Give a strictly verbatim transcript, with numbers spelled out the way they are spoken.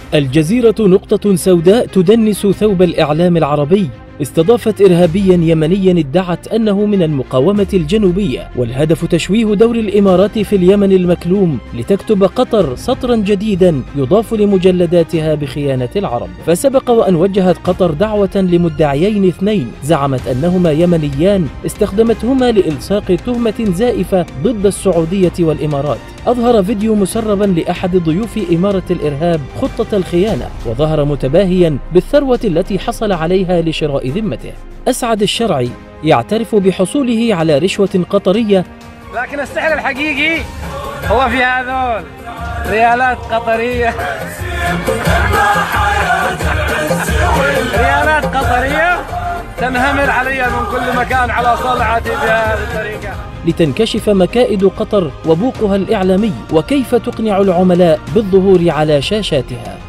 الجزيرة نقطة سوداء تدنس ثوب الإعلام العربي. استضافت إرهابيا يمنيا ادعت أنه من المقاومة الجنوبية، والهدف تشويه دور الإمارات في اليمن المكلوم لتكتب قطر سطرا جديدا يضاف لمجلداتها بخيانة العرب. فسبق وأن وجهت قطر دعوة لمدعيين اثنين زعمت أنهما يمنيان استخدمتهما لإلصاق تهمة زائفة ضد السعودية والإمارات. أظهر فيديو مسربا لأحد ضيوف إمارة الإرهاب خطة الخيانة، وظهر متباهيا بالثروة التي حصل عليها لشراء ذمته. أسعد الشرعي يعترف بحصوله على رشوة قطرية، لكن السحر الحقيقي هو في هذول ريالات قطرية. ريالات قطرية تنهمر علي من كل مكان على صلعتي بهذه الطريقة. لتنكشف مكائد قطر وبوقها الإعلامي، وكيف تقنع العملاء بالظهور على شاشاتها.